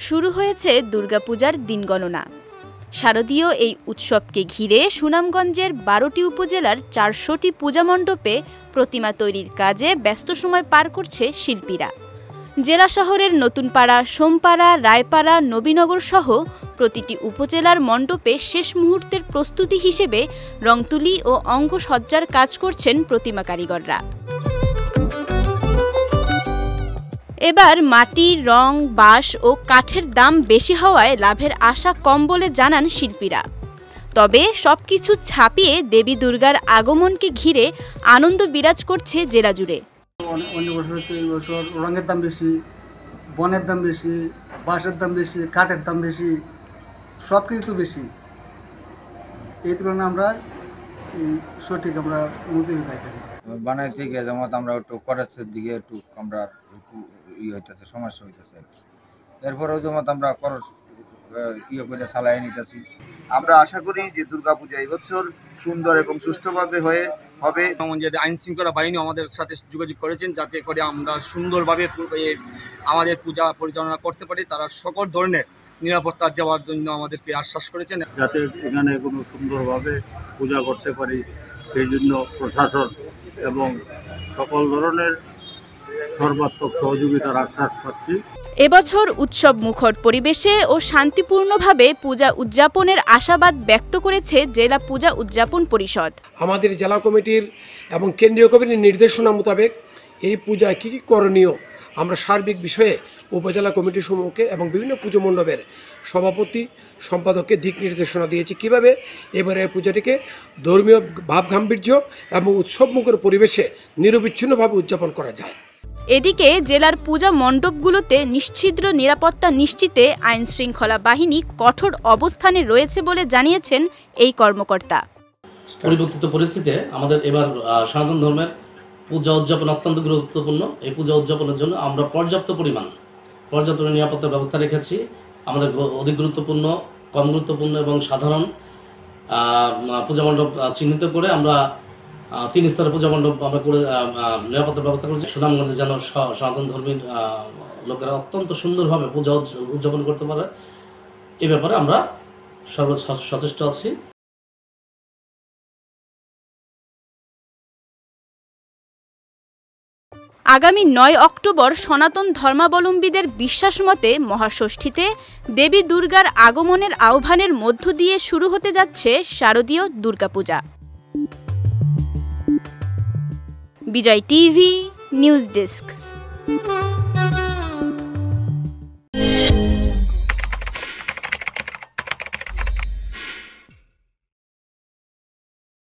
শুরু হয়েছে দুর্গাপূজার দিন গণনা। শারদীয় এই উৎসবকে ঘিরে সুনামগঞ্জের ১২টি উপজেলার ৪০০টি পূজা মণ্ডপে প্রতিমা তৈরির কাজে ব্যস্ত সময় পার করছে শিল্পীরা। জেলা শহরের নতুনপাড়া, সোমপাড়া, রায়পাড়া, নবীনগর সহ প্রতিটি উপজেলার মণ্ডপে শেষ মুহূর্তের প্রস্তুতি হিসেবে রংতুলি ও অঙ্গসজ্জার কাজ করছেন প্রতিমা কারিগররা। এবার মাটি, রং, বাঁশ ও কাঠের দাম বেশি হওয়ায় লাভের আশা কম বলে জানান শিল্পীরা। তবে সবকিছু ছাপিয়ে দেবী দুর্গার আগমনকে ঘিরে আনন্দ বিরাজ করছে জেলা জুড়ে। অন্য বছর হচ্ছে এই বছর রঙের দাম বেশি, বনের দাম বেশি, বাঁশের দাম বেশি, কাঠের দাম বেশি, সব কিছু বেশি। এই তুলনায় আমরা সঠিক আমরা মজুরি পাইতেছি। বানাই থেকে যেমন আমরা একটু খরচের দিকে একটু আমরা হইতেছে, সমস্যা হইতেছে আর কি। এরপরেও যেমন আমরা খরচ করে চালাই নিতেছি। আমরা আশা করি যে দুর্গাপূজা এবছর সুন্দর এবং সুষ্ঠুভাবে হবে। আইন শৃঙ্খলা বাহিনী আমাদের সাথে যোগাযোগ করেছেন যাতে করে আমরা সুন্দরভাবে আমাদের পূজা পরিচালনা করতে পারি। তারা সকল ধরনের নিরাপত্তা দেওয়ার জন্য আমাদেরকে আশ্বাস করেছেন, যাতে এখানে কোনো সুন্দরভাবে পূজা করতে পারি সেই জন্য প্রশাসন এবং সকল ধরনের সর্বাত্মক সহযোগিতার আশ্বাস পাচ্ছি। এবছর উৎসব মুখর পরিবেশে ও শান্তিপূর্ণভাবে পূজা উদযাপনের আশাবাদ ব্যক্ত করেছে জেলা পূজা উদযাপন পরিষদ। আমাদের জেলা কমিটির এবং কেন্দ্রীয় কমিটির নির্দেশনা মোতাবেক এই পূজায় কী কী করণীয় আমরা সার্বিক বিষয়ে উপজেলা কমিটি সমূহকে এবং বিভিন্ন পুজো মণ্ডপের সভাপতি সম্পাদককে দিক নির্দেশনা দিয়েছি কীভাবে এবারে পূজাটিকে ধর্মীয় ভাবগাম্ভীর্য এবং উৎসবমুখর পরিবেশে নিরবিচ্ছিন্নভাবে উদযাপন করা যায়। এদিকে জেলার পূজা মণ্ডপগুলোতে নিশ্ছিদ্র নিরাপত্তা নিশ্চিতে আইন শৃঙ্খলা বাহিনী কঠোর অবস্থানে রয়েছে বলে জানিয়েছেন এই কর্মকর্তা। পরিবর্তিত পরিস্থিতিতে আমাদের এবার সনাতন ধর্মের পূজা উদযাপন অত্যন্ত গুরুত্বপূর্ণ। এই পূজা উদযাপনের জন্য আমরা পর্যাপ্ত নিরাপত্তার ব্যবস্থা রেখেছি। আমাদের অধিক গুরুত্বপূর্ণ, কম গুরুত্বপূর্ণ এবং সাধারণ পূজা মণ্ডপ চিহ্নিত করে আমরা 3 স্তরের পূজা মণ্ডপ আমরা করে নিরাপত্তার ব্যবস্থা করেছি। সুনামগঞ্জে যেন সনাতন ধর্মীর লোকেরা অত্যন্ত সুন্দরভাবে পূজা উদযাপন করতে পারে, এ ব্যাপারে আমরা সর্বোচ্চ সচেষ্ট আছি। আগামী 9 অক্টোবর সনাতন ধর্মাবলম্বীদের বিশ্বাস মতে মহাষষ্ঠীতে দেবী দুর্গার আগমনের আহ্বানের মধ্য দিয়ে শুরু হতে যাচ্ছে শারদীয় Durga Puja. Bijoy TV news desk.